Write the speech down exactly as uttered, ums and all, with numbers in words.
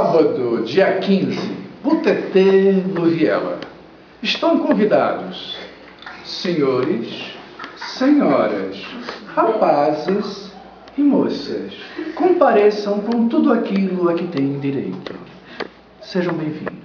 Sábado, dia quinze, Putetê no Viela. Estão convidados senhores, senhoras, rapazes e moças. Compareçam com tudo aquilo a que têm direito. Sejam bem-vindos.